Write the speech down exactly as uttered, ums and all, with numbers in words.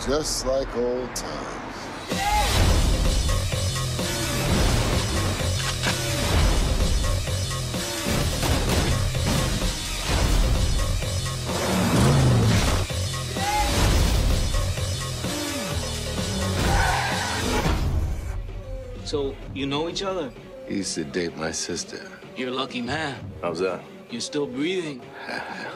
just like old times. So, you know each other? He used to date my sister. You're a lucky man. How's that? You're still breathing.